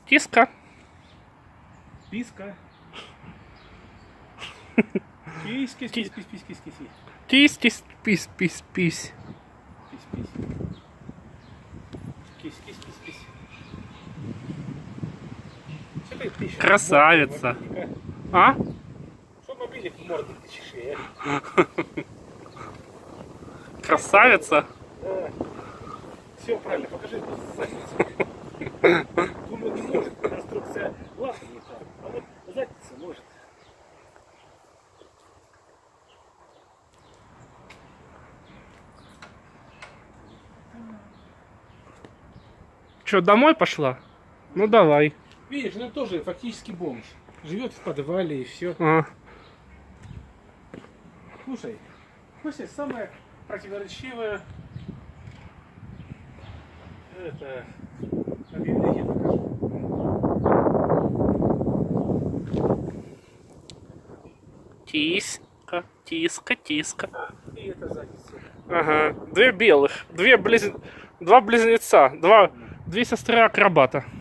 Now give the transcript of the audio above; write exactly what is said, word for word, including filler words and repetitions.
Тиска. Писка. Кись, кись, кись, кись, кись, кись, кись. Тись, тись, пись, пись, пись. Кись, кись. Кись, кись, кись, кись. Что ты тычешь? Красавица. А? Что мобильник в морду тычешь? Красавица. Да. Все правильно, покажи задницу. Думаю, не может. Конструкция лапы не так. А вот задница может. Че, домой пошла? Ну давай. Видишь, она тоже фактически бомж. Живет в подвале и все. А. Слушай, слушай, самое противоречивое это объявление покажу. Тиска, тиска, тиска. И это задница. Ага. Две белых. Две близ... Два близнеца. Два... Две сестры акробата.